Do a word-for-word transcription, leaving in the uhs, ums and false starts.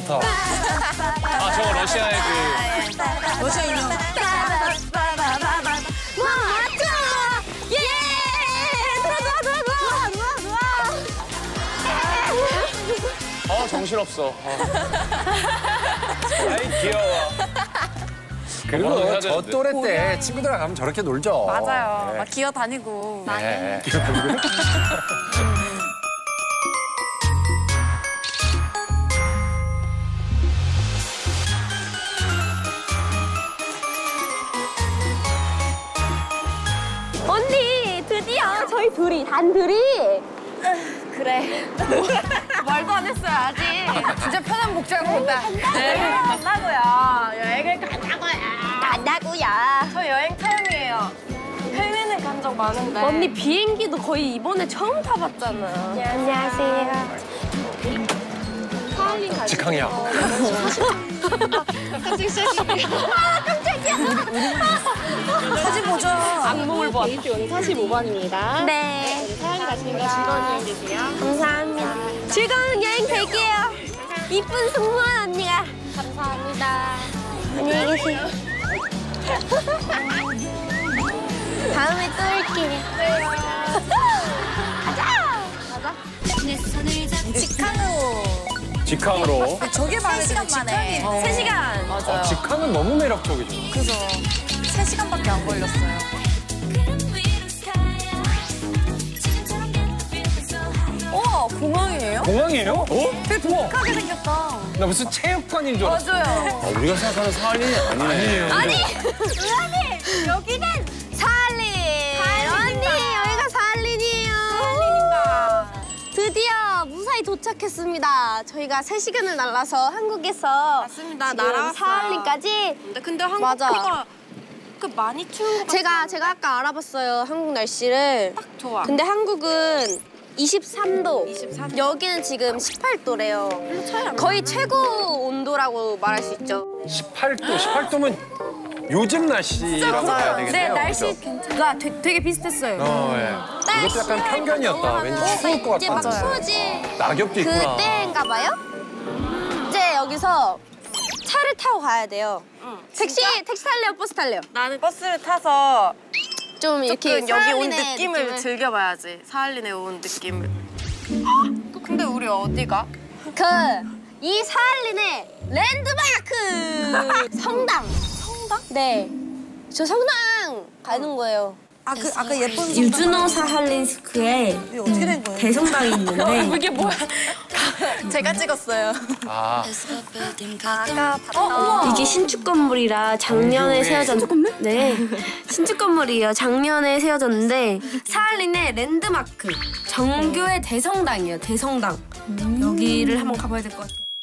좋다. 아, 저거 러시아의 그... 러시아 유명. 와, 맞죠? 예! 좋아, 좋아, 좋아, 좋아, 좋아, 좋아. 어, 정신없어. 어. 아이, 귀여워. 그리고 해야 저 되는데. 또래 때 친구들이랑 가면 저렇게 놀죠. 맞아요. 네. 막 기어다니고. 네. 언니, 드디어 저희 둘이, 단둘이. 그래. 말도 안 했어요, 아직. 진짜 편한 목적으로 온다. 여행을 간다고요. 여행을 간다고요. 간다고요. 저 여행 타임이에요. 해외는 간 적 많은데. 언니 비행기도 거의 이번에 처음 타봤잖아. 네, 안녕하세요. 사할린 가지. 직항이야. 사진 보죠. 악몽을 봐. 게이트 오늘 사십오 번입니다. 네. 사할린 가시는 거 즐거운 여행 되세요. 감사합니다. 즐거운 여행 될게요. 이쁜 승무원 언니가. 감사합니다. 안녕히 계세요. 다음에 또 올게요. 가자! 가자. 직항으로. 직항으로. 저게 바로 세 시간 만에. 세 시간. 맞아요. 어, 직항은 너무 매력적이죠. 그죠. 세 시간밖에 안 걸렸어요. 우와, 공항이에요? 공항이에요? 어? 되게 독특하게 생겼다. 나 무슨 체육관인 줄 알았어. 맞아요. 아, 우리가 생각하는 사할린이 아니네. 아니! 의원님! 여기는 사할린! 언니, 여기가 사할린이에요. 사할린인가? 드디어 무사히 도착했습니다. 저희가 세 시간을 날라서 한국에서 맞습니다. 지금 날아왔어요. 사할린까지. 근데, 근데 맞아. 한국보다 그 많이 추운 것 제가, 같아요. 제가 아까 알아봤어요, 한국 날씨를. 딱 좋아. 근데 한국은 이십삼 도. 이십삼 도. 여기는 지금 십팔 도래요. 별로 차이 안 거의 최고 온도라고 말할 수 있죠. 십팔 도, 십팔 도면 요즘 날씨라고 봐야 되겠네요. 네, 날씨 그죠? 괜찮아. 되게, 되게 비슷했어요. 어, 예. 이것도 약간 편견이었다. 왠지 추울 것 이제 막 같아. 추워지. 낙엽도 있구나. 그때인가 봐요? 이제 여기서 차를 타고 가야 돼요. 택시, 택시 탈래요? 버스 탈래요? 나는 버스를 타서 좀 이렇게 조금 여기 온 사할린의 느낌을, 느낌을. 즐겨봐야지. 사할린에 온 느낌을. 근데 우리 어디가? 그, 이 사할린의 랜드마크! 성당. 성당? 네. 저 성당 가는 거예요. 아, 그, 아까 예쁜 유준호 사할린스크에 이게 어떻게 된 거예요? 대성당이 있는데 이게 뭐야? 제가 찍었어요. 아, 아까 봤던 이게 신축 건물이라 작년에 정규의 세워졌 신축 건물? 네, 신축 건물이에요. 작년에 세워졌는데 사할린의 랜드마크 정교의 대성당이에요. 대성당 여기를 한번 가봐야 될 것 같아요.